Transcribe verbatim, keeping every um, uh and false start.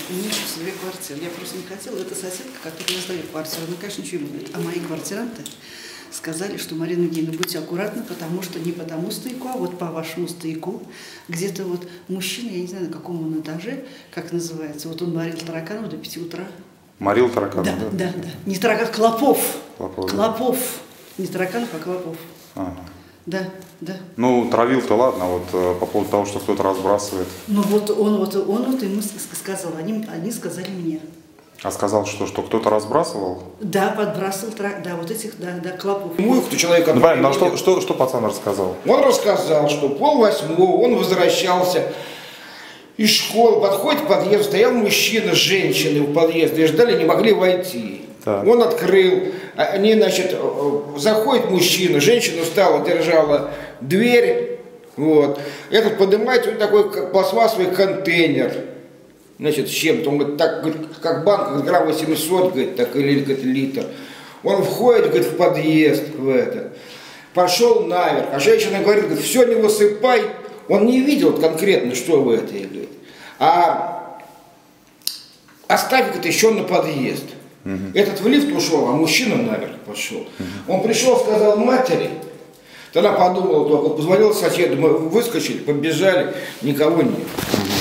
уменьшится две квартиры. Я просто не хотела. Это соседка, которая сдает квартиру. Она, конечно, ничего не говорит. А мои квартиранты сказали, что Марина Евгеньевна, будьте аккуратны, потому что не по тому стояку, а вот по вашему стояку. Где-то вот мужчина, я не знаю, на каком он этаже, как называется, вот он морил тараканов до пяти утра. Морил тараканов, да? Да, да, да. Не тараканов, клопов. Клопов. Клопов. Не тараканов, а клопов. Ага. Да, да. Ну, травил-то ладно, вот э, по поводу того, что кто-то разбрасывает. Ну вот он вот, он вот ему сказал, они, они сказали мне. А сказал, что, что кто-то разбрасывал? Да, подбрасывал, да, вот этих, да, да, клопов. Ему кто человек... Ну, понятно, а что, что, что пацан рассказал? Он рассказал, что пол восьмого он возвращался из школы, подходит к подъезду, стоял мужчина с женщиной у подъезда, и ждали, не могли войти. Так. Он открыл, они, значит, заходит мужчина, женщина встала, держала дверь, вот. Этот поднимается, вот такой как пластмассовый контейнер, значит, с чем-то, он говорит, так, как банк, грамм восемьсот, говорит, так, или говорит, литр. Он входит, говорит, в подъезд, в это, пошел наверх, а женщина говорит, говорит, все не высыпай, он не видел конкретно, что в этой, говорит, а оставь, говорит, еще на подъезд. Uh-huh. Этот в лифт ушел, а мужчина наверх пошел. Uh-huh. Он пришел, сказал матери, то она подумала, только позвонила соседу, мы выскочили, побежали, никого нет. Uh-huh.